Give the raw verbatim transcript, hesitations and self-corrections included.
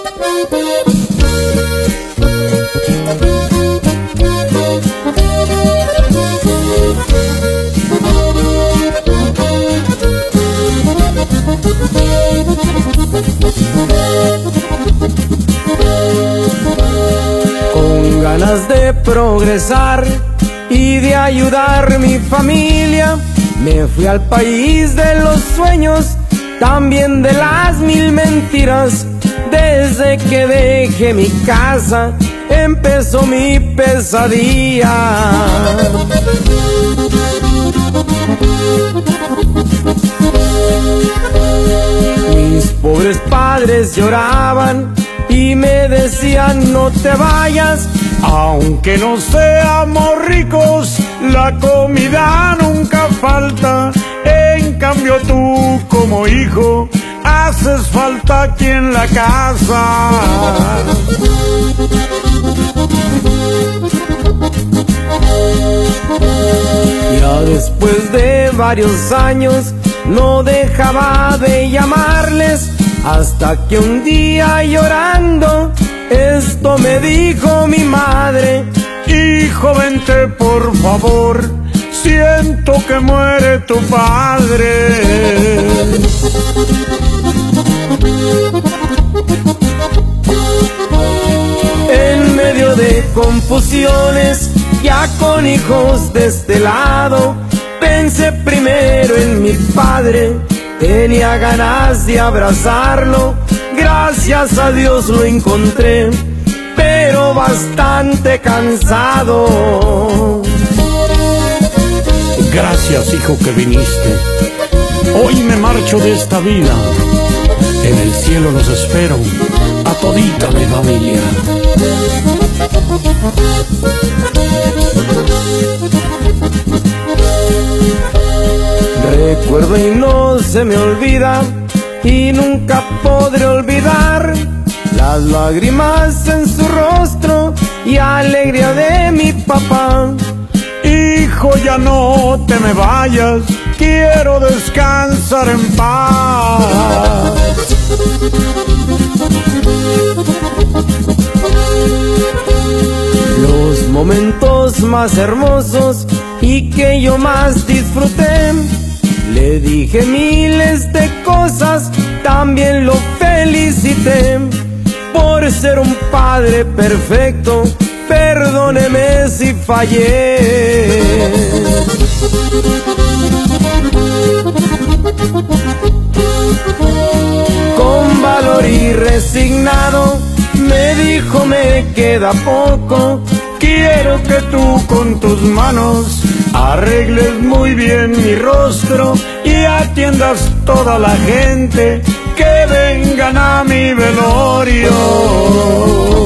Con ganas de progresar y de ayudar a mi familia, me fui al país de los sueños, también de las mil mentiras. Desde que dejé mi casa, empezó mi pesadilla. Mis pobres padres lloraban y me decían: no te vayas, aunque no seamos ricos, la comida nunca falta. En cambio tú, como hijo, haces falta aquí en la casa. Ya después de varios años no dejaba de llamarles, hasta que un día llorando esto me dijo mi madre: hijo, vente por favor, siento que muere tu padre. En medio de confusiones, ya con hijos de este lado, pensé primero en mi padre. Tenía ganas de abrazarlo, gracias a Dios lo encontré, pero bastante cansado. Gracias, hijo, que viniste. Hoy me marcho de esta vida. En el cielo los espero a todita mi familia. Recuerdo y no se me olvida, y nunca podré olvidar las lágrimas en su rostro y alegría de mi papá. Hijo, ya no te me vayas, quiero descansar en paz. Los momentos más hermosos y que yo más disfruté, le dije miles de cosas, también lo felicité. Por ser un padre perfecto, perdóneme si fallé. Con valor y resignado me dijo: me queda poco, quiero que tú con tus manos arregles muy bien mi rostro y atiendas toda la gente que vengan a mi velorio.